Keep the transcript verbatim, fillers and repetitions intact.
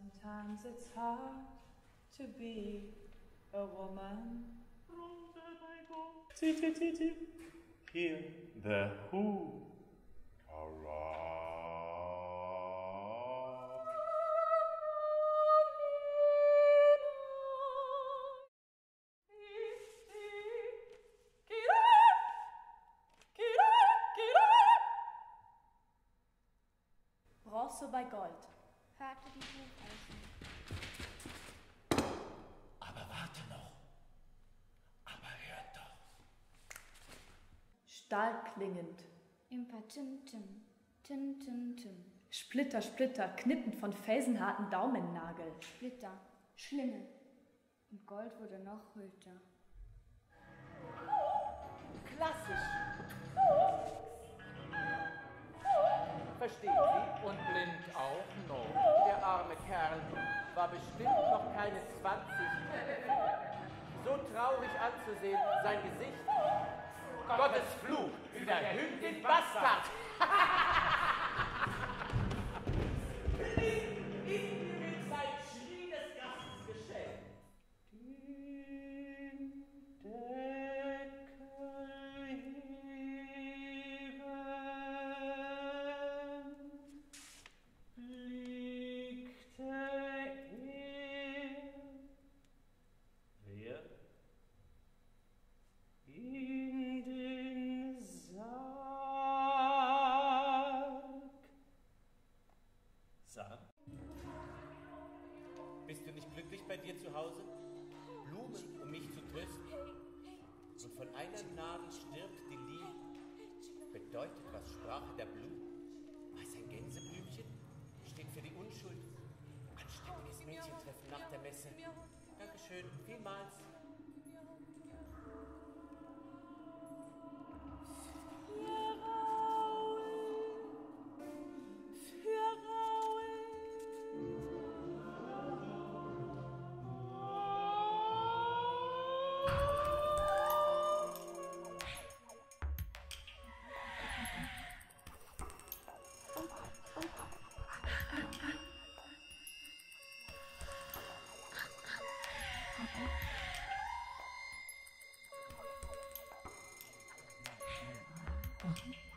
Sometimes it's hard to be a woman. Hear the Who. Hurrah. Bronze bei Gold. Hörte die Hufeisen. Aber warte noch. Aber hört doch. Stahl klingend. Imper tim tim. Tim tim tim. Splitter, Splitter, knippend von felsenharten Daumennagel. Splitter. Schlinge. Und Gold wurde noch röter. Klassisch. Verstehen Sie? Und blind auch noch. Der arme Kerl war bestimmt noch keine zwanzig. So traurig anzusehen, sein Gesicht. Gottes Fluch über Hündin Bastard. Sein Schrie des Gastes geschenkt. In den Sarg. Sarg? Bist du nicht glücklich bei dir zu Hause? Blumen, um mich zu trösten? Und von einer Nadel stirbt die Liebe. Bedeutet, was Sprache der Blumen? Was ein Gänseblümchen? Steht für die Unschuld. Anständiges Mädchentreffen nach der Messe. Dankeschön, vielmals. Mhm.